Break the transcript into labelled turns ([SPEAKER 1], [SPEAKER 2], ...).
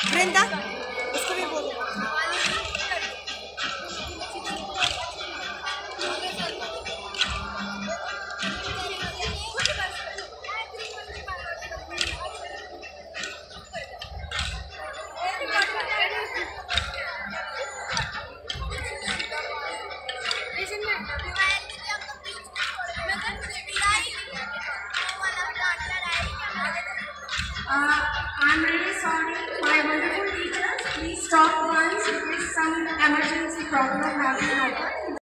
[SPEAKER 1] वृंदा उसको भी बोलो।
[SPEAKER 2] I'm really sorry, my wonderful teachers. Please stop once. There is some emergency problem having occurred.